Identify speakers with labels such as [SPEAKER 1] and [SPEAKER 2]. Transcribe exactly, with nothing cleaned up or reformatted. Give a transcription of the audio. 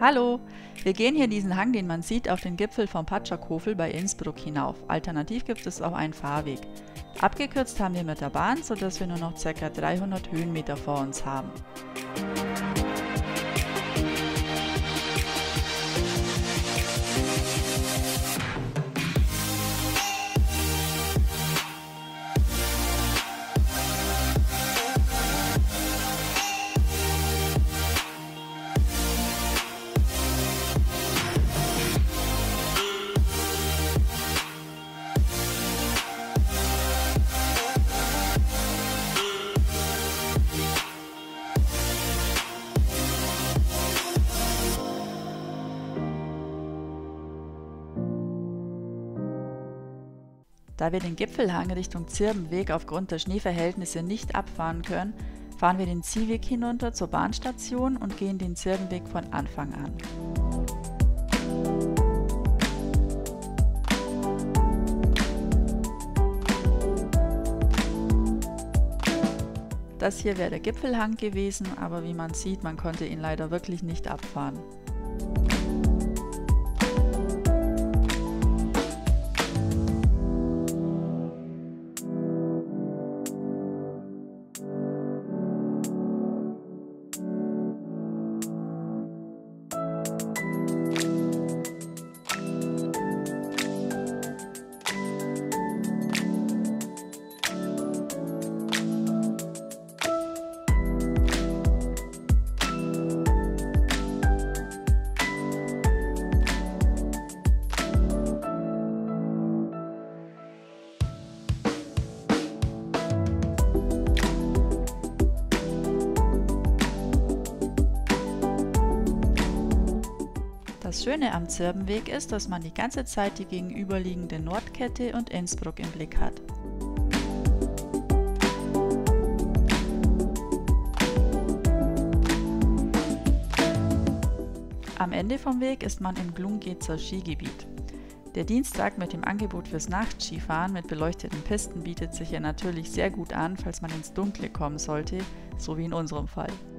[SPEAKER 1] Hallo! Wir gehen hier diesen Hang, den man sieht, auf den Gipfel vom Patschakofel bei Innsbruck hinauf. Alternativ gibt es auch einen Fahrweg. Abgekürzt haben wir mit der Bahn, sodass wir nur noch ca. dreihundert Höhenmeter vor uns haben. Da wir den Gipfelhang Richtung Zirbenweg aufgrund der Schneeverhältnisse nicht abfahren können, fahren wir den Ziehweg hinunter zur Bahnstation und gehen den Zirbenweg von Anfang an. Das hier wäre der Gipfelhang gewesen, aber wie man sieht, man konnte ihn leider wirklich nicht abfahren. Das Schöne am Zirbenweg ist, dass man die ganze Zeit die gegenüberliegende Nordkette und Innsbruck im Blick hat. Am Ende vom Weg ist man im Glungezer Skigebiet. Der Dienstag mit dem Angebot fürs Nachtskifahren mit beleuchteten Pisten bietet sich hier natürlich sehr gut an, falls man ins Dunkle kommen sollte, so wie in unserem Fall.